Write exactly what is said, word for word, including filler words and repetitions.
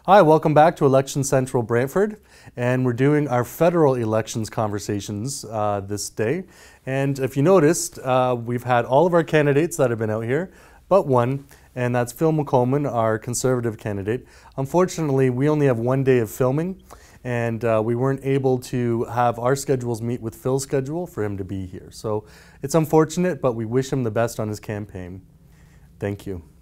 Hi, welcome back to Election Central Brantford, and we're doing our federal elections conversations uh, this day. And if you noticed, uh, we've had all of our candidates that have been out here, but one, and that's Phil McColeman, our Conservative candidate. Unfortunately, we only have one day of filming, and uh, we weren't able to have our schedules meet with Phil's schedule for him to be here. So it's unfortunate, but we wish him the best on his campaign. Thank you.